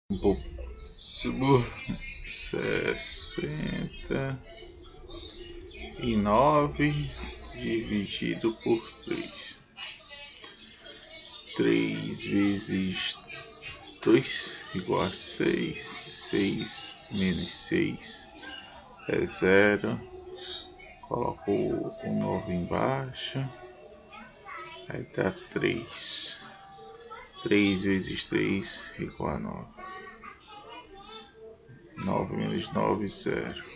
Subo 69 dividido por 3. 3 vezes 2 igual a 6. 6 menos 6 é 0. Coloco o 9 embaixo. Aí dá 3. 3 vezes 3 igual a 9. 9 menos 9, 0.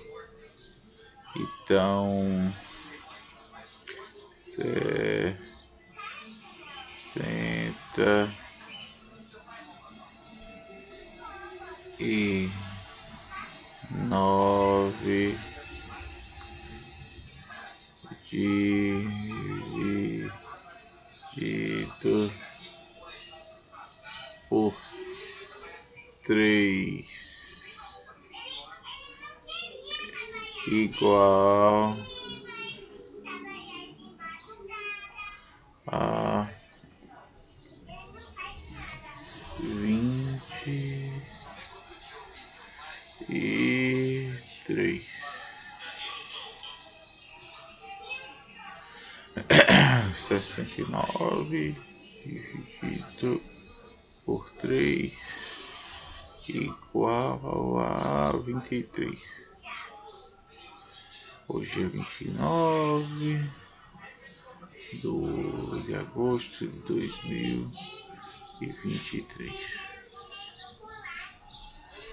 Então, 69 dividido por 3 igual a 23. 69 dividido por 3 igual a 23. Hoje é 29 de agosto de 2023.